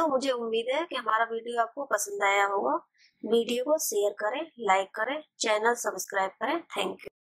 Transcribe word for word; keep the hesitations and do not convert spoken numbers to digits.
दोस्तों मुझे उम्मीद है कि हमारा वीडियो आपको पसंद आया होगा। वीडियो को शेयर करें, लाइक करें, चैनल सब्सक्राइब करें। Thank you.